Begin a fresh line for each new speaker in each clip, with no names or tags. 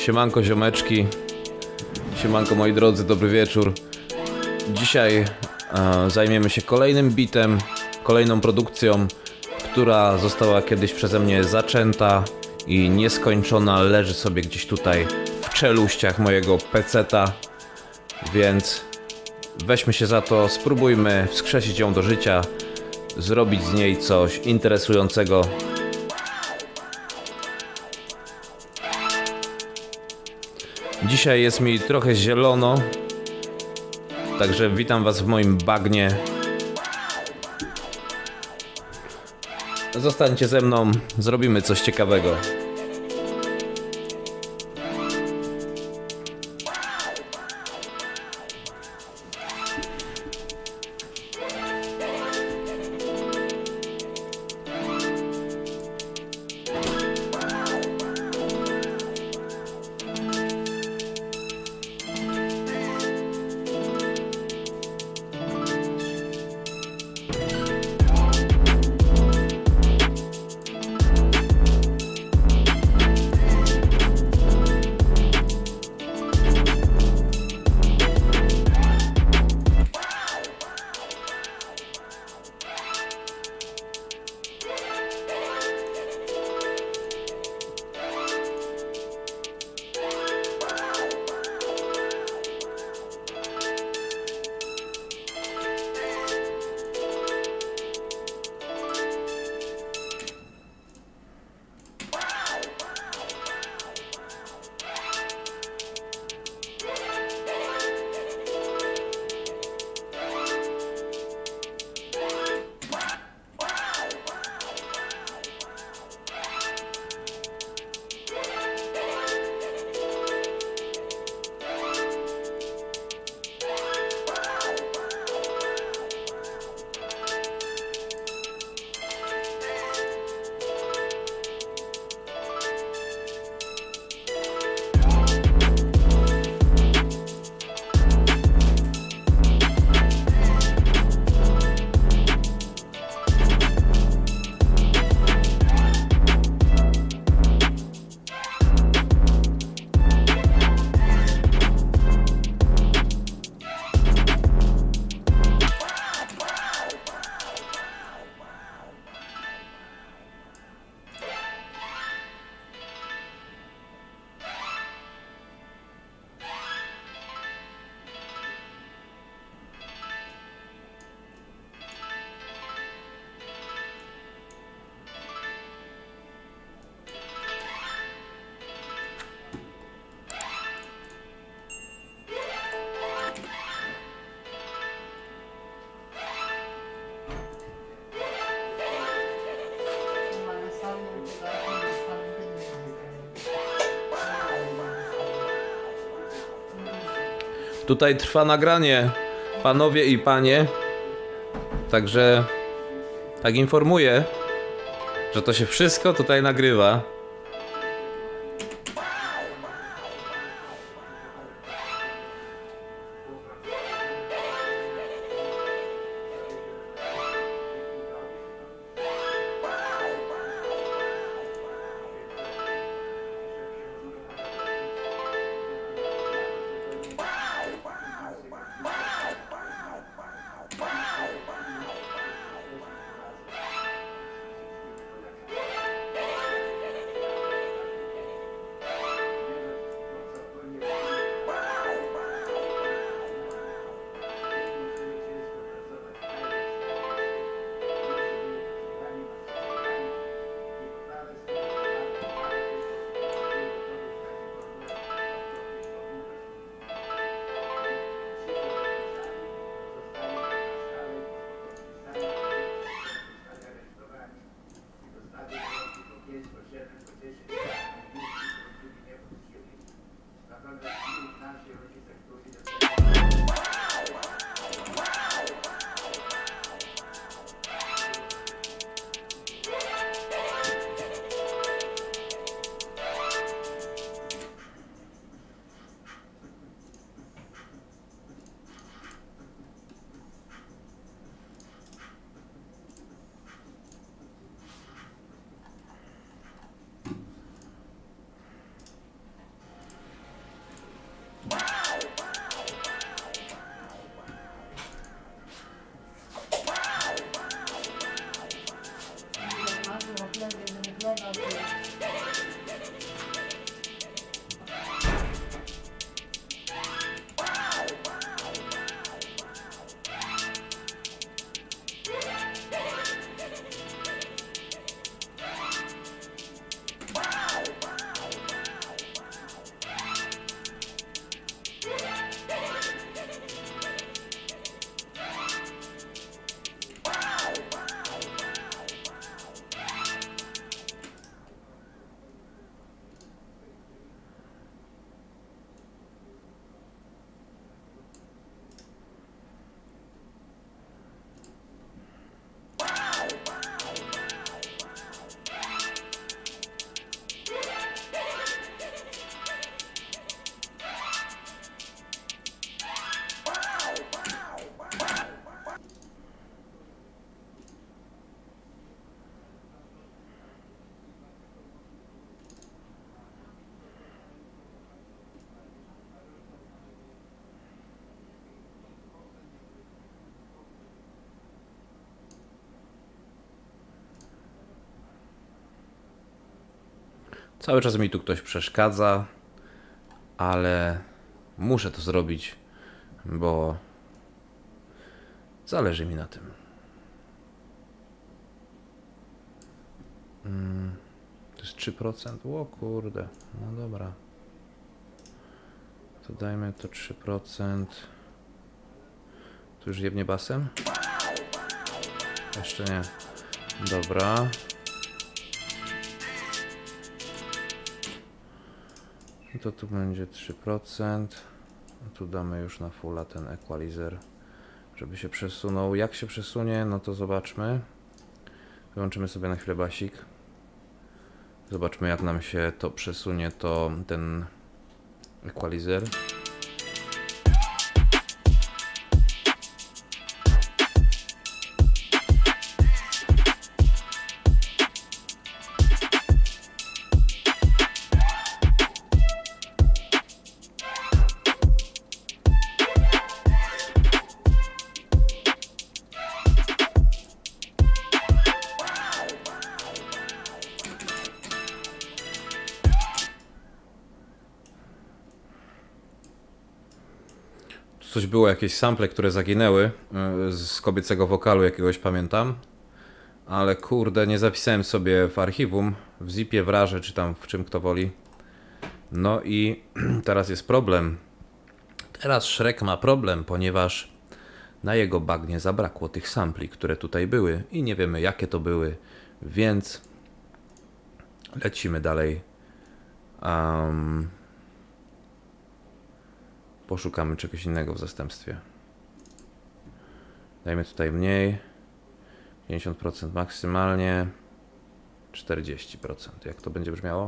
Siemanko ziomeczki, siemanko moi drodzy, dobry wieczór. Dzisiaj zajmiemy się kolejnym bitem, kolejną produkcją, która została kiedyś przeze mnie zaczęta i nieskończona leży sobie gdzieś tutaj w czeluściach mojego peceta. Więc weźmy się za to, spróbujmy wskrzesić ją do życia, zrobić z niej coś interesującego. Dzisiaj jest mi trochę zielono, także witam was w moim bagnie. Zostańcie ze mną, zrobimy coś ciekawego. Tutaj trwa nagranie, panowie i panie, także tak informuję, że to się wszystko tutaj nagrywa. Cały czas mi tu ktoś przeszkadza, ale muszę to zrobić, bo zależy mi na tym. To jest 3%. O kurde, no dobra. To dajmy to 3%. Tu już jebnie basem? Jeszcze nie. Dobra. To tu będzie 3%. Tu damy już na fulla ten equalizer, żeby się przesunął. Jak się przesunie, no to zobaczmy. Wyłączymy sobie na chwilę basik. Zobaczmy, jak nam się to przesunie, ten equalizer. Coś było, jakieś sample, które zaginęły z kobiecego wokalu jakiegoś, pamiętam. Ale kurde, nie zapisałem sobie w archiwum, w zipie, w rarze, czy tam w czym kto woli. No i teraz jest problem. Teraz Shrek ma problem, ponieważ na jego bagnie zabrakło tych sampli, które tutaj były i nie wiemy, jakie to były, więc lecimy dalej. Poszukamy czegoś innego w zastępstwie. Dajmy tutaj mniej. 50% maksymalnie. 40%. Jak to będzie brzmiało?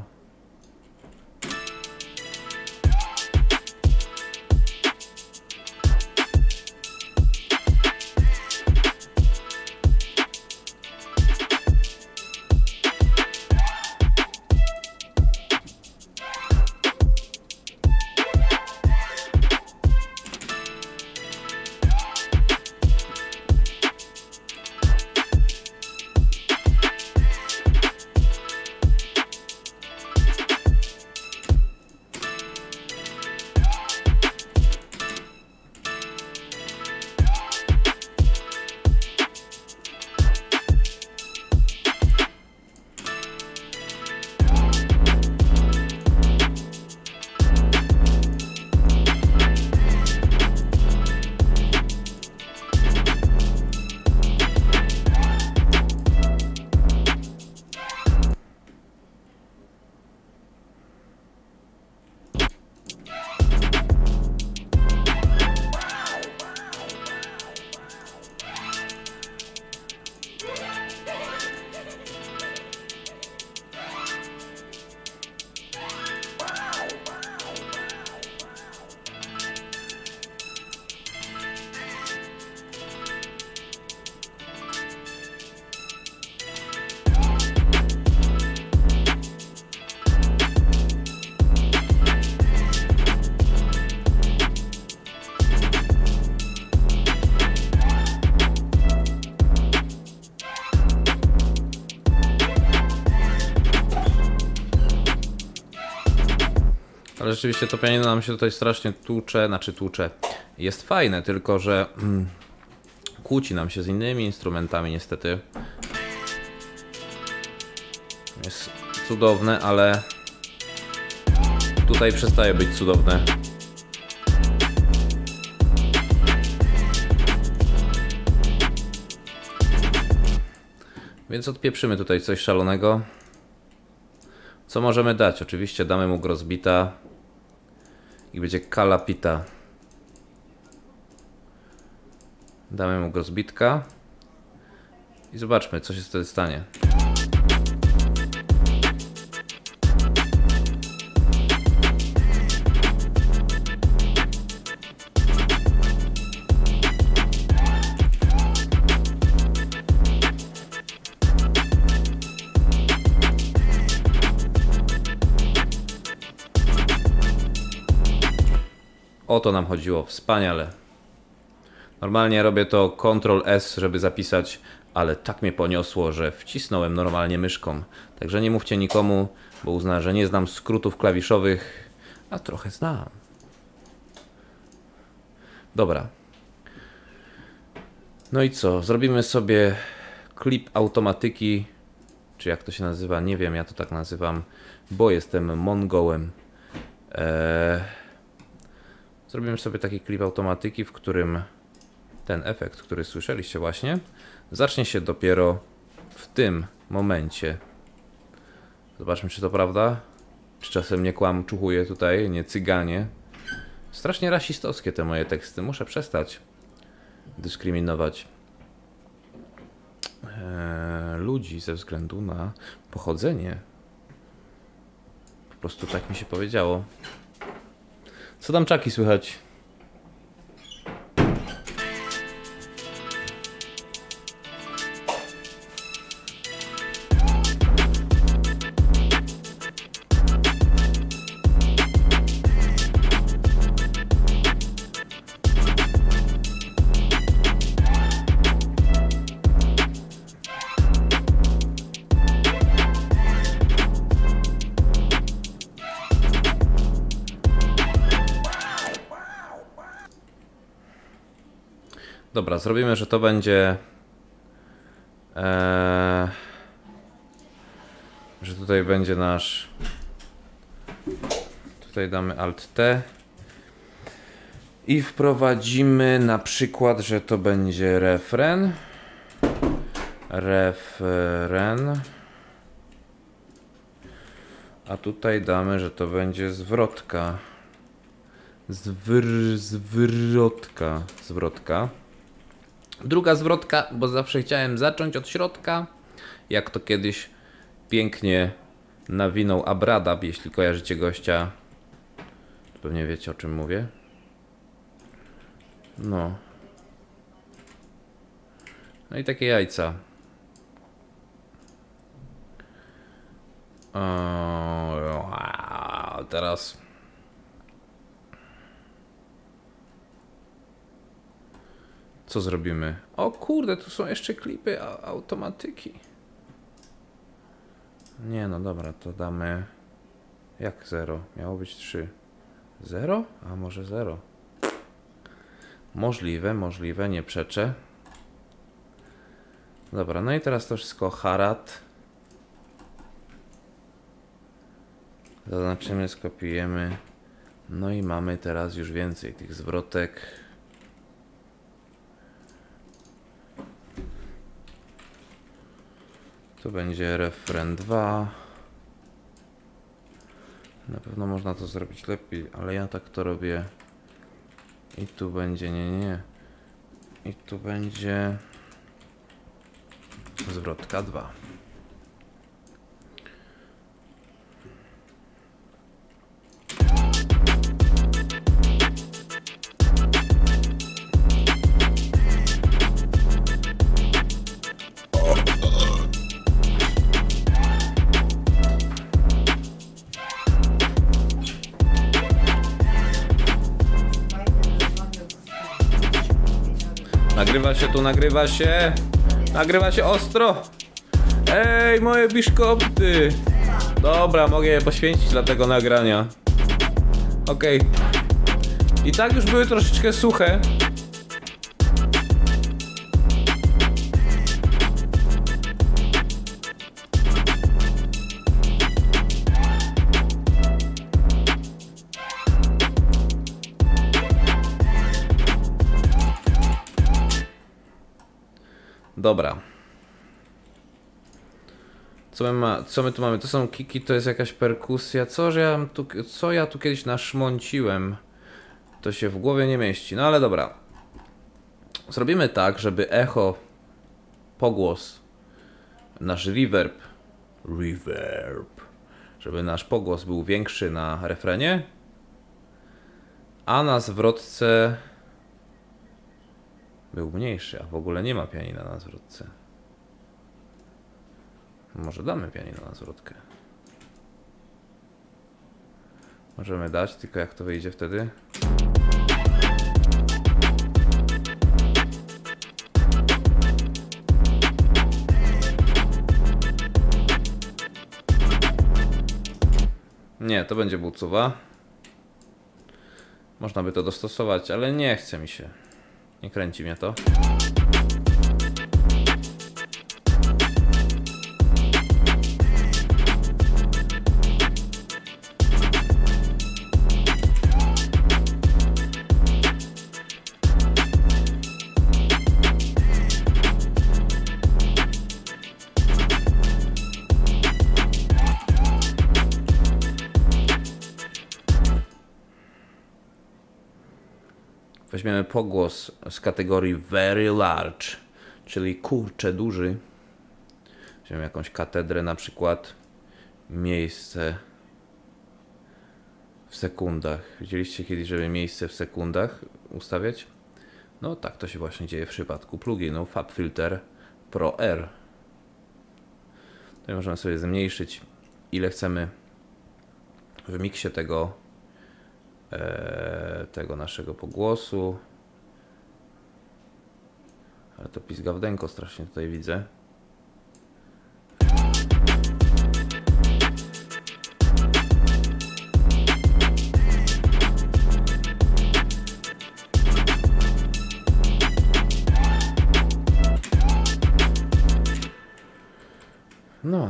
Ale rzeczywiście to pianino nam się tutaj strasznie tłucze. Jest fajne, tylko że kłóci nam się z innymi instrumentami niestety. Jest cudowne, ale tutaj przestaje być cudowne. Więc odpieprzymy tutaj coś szalonego. Co możemy dać? Oczywiście damy mu Grosbita i będzie Kalapita. Damy mu Grosbitka i zobaczmy, co się wtedy stanie. O to nam chodziło, wspaniale. Normalnie robię to Ctrl+S, żeby zapisać, ale tak mnie poniosło, że wcisnąłem normalnie myszką. Także nie mówcie nikomu, bo uzna, że nie znam skrótów klawiszowych, a trochę znam. Dobra. No i co? Zrobimy sobie klip automatyki, czy jak to się nazywa? Nie wiem, ja to tak nazywam, bo jestem mongołem. Zrobimy sobie taki klip automatyki, w którym ten efekt, który słyszeliście właśnie, zacznie się dopiero w tym momencie. Zobaczmy, czy to prawda. Czy czasem nie kłamczuchuję tutaj, nie cyganie. Strasznie rasistowskie te moje teksty. Muszę przestać dyskryminować ludzi ze względu na pochodzenie. Po prostu tak mi się powiedziało. Co tam, czaki, słychać? Dobra, zrobimy, że to będzie... że tutaj będzie nasz... Tutaj damy Alt-T. I wprowadzimy na przykład, że to będzie refren. Refren. A tutaj damy, że to będzie zwrotka. Zwrotka. Druga zwrotka, bo zawsze chciałem zacząć od środka. Jak to kiedyś pięknie nawinął Abradab, jeśli kojarzycie gościa. Pewnie wiecie, o czym mówię. No. No i takie jajca. Teraz... Co zrobimy? O kurde, tu są jeszcze klipy automatyki. Nie, no dobra, to damy... Jak 0? Miało być 3. 0? A może 0? Możliwe, nie przeczę. Dobra, no i teraz to wszystko harat. Zaznaczymy, skopiujemy. No i mamy teraz już więcej tych zwrotek. Tu będzie refren 2. Na pewno można to zrobić lepiej, ale ja tak to robię. I tu będzie, nie. I tu będzie zwrotka 2. Nagrywa się ostro. Ej, moje biszkopty. Dobra, mogę je poświęcić dla tego nagrania. Okej. I tak już były troszeczkę suche. Dobra. Co my tu mamy? To są kiki, to jest jakaś perkusja. Co ja tu kiedyś naszmąciłem? To się w głowie nie mieści. No ale dobra. Zrobimy tak, żeby echo, pogłos, nasz reverb, żeby nasz pogłos był większy na refrenie, a na zwrotce był mniejszy, a w ogóle nie ma pianina na zwrotce. Może damy pianino na zwrotkę. Możemy dać, tylko jak to wyjdzie wtedy? Nie, to będzie bucowa. Można by to dostosować, ale nie chce mi się. Nie kręci mnie to. Weźmiemy pogłos z kategorii very large, czyli kurczę duży. Weźmiemy jakąś katedrę, na przykład miejsce w sekundach. Widzieliście kiedyś, żeby miejsce w sekundach ustawiać? No tak to się właśnie dzieje w przypadku pluginu FabFilter Pro R. Tutaj możemy sobie zmniejszyć ile chcemy w miksie tego naszego pogłosu. Ale to pizgawdenko strasznie tutaj widzę. No.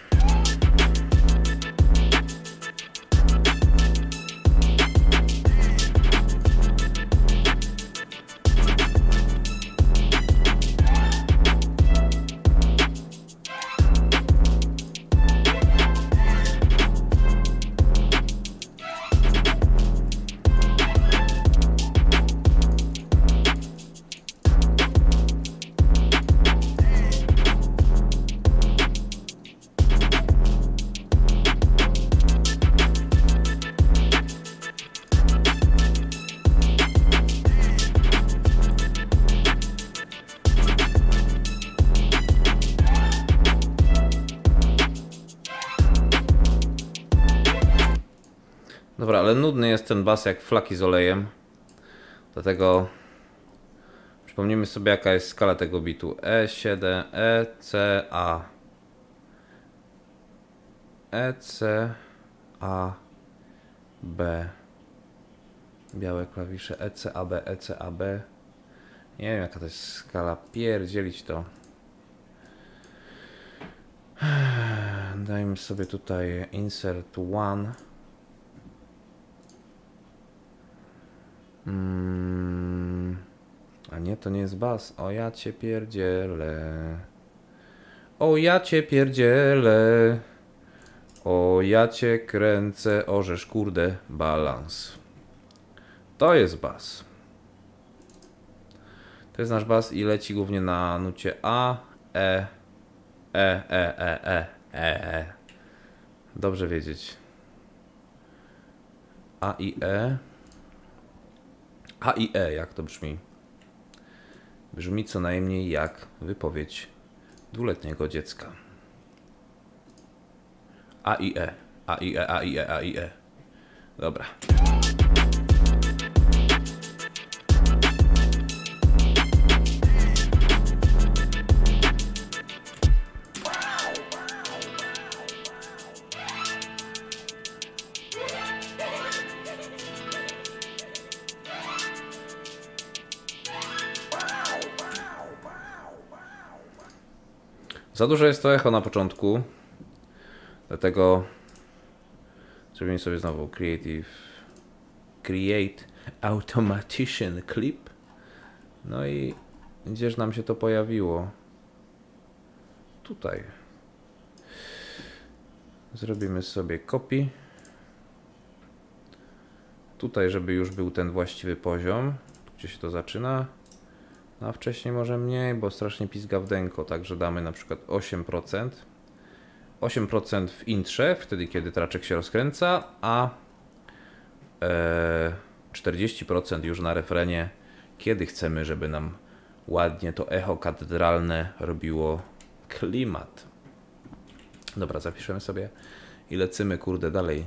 Dobra, ale nudny jest ten bas jak flaki z olejem. Dlatego przypomnijmy sobie, jaka jest skala tego bitu. E7, E, C, A. E, C, A, B. Białe klawisze E, C, A, B, E, C, A, B. Nie wiem, jaka to jest skala. Pierdzielić to. Dajmy sobie tutaj insert one. A nie, to nie jest bas. O ja cię pierdzielę. O ja cię pierdzielę. O ja cię kręcę. Orzesz kurde balans. To jest bas. To jest nasz bas i leci głównie na nucie A, E, E, E, E, E, E, E. Dobrze wiedzieć. A i E. A i E, jak to brzmi? Brzmi co najmniej jak wypowiedź dwuletniego dziecka. A i E, A i E, A i E, A i E. Dobra. Za dużo jest to echo na początku, dlatego zrobimy sobie znowu Create Automation Clip. No i gdzież nam się to pojawiło? Tutaj. Zrobimy sobie copy. Tutaj, żeby już był ten właściwy poziom, gdzie się to zaczyna. A wcześniej może mniej, bo strasznie pizgawdenko, także damy na przykład 8%. 8% w intrze, wtedy kiedy traczek się rozkręca, a 40% już na refrenie, kiedy chcemy, żeby nam ładnie to echo katedralne robiło klimat. Dobra, zapiszemy sobie i lecimy kurde dalej.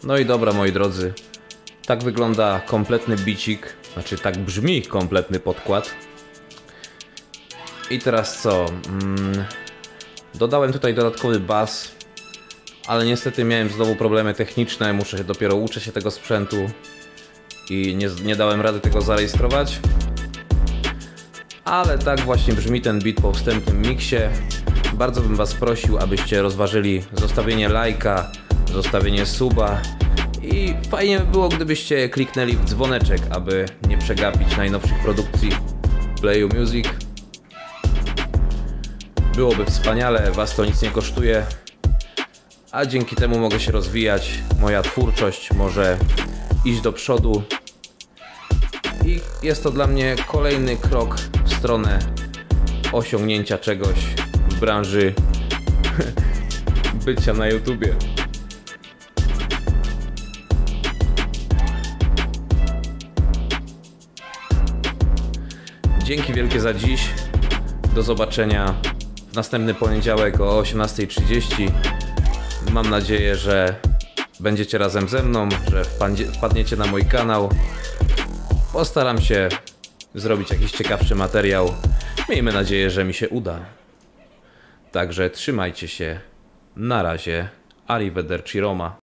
No i dobra, moi drodzy, tak wygląda kompletny bicik, znaczy tak brzmi kompletny podkład. I teraz co? Dodałem tutaj dodatkowy bas, ale niestety miałem znowu problemy techniczne, dopiero uczę się tego sprzętu i nie dałem rady tego zarejestrować. Ale tak właśnie brzmi ten beat po wstępnym miksie. Bardzo bym was prosił, abyście rozważyli zostawienie lajka, zostawienie suba i fajnie by było, gdybyście kliknęli w dzwoneczek, aby nie przegapić najnowszych produkcji Playu Music. Byłoby wspaniale, was to nic nie kosztuje, a dzięki temu mogę się rozwijać, moja twórczość może iść do przodu i jest to dla mnie kolejny krok w stronę osiągnięcia czegoś w branży bycia na YouTubie. Dzięki wielkie za dziś. Do zobaczenia w następny poniedziałek o 18:30. Mam nadzieję, że będziecie razem ze mną, że wpadniecie na mój kanał. Postaram się zrobić jakiś ciekawszy materiał. Miejmy nadzieję, że mi się uda. Także trzymajcie się. Na razie. Arrivederci Roma.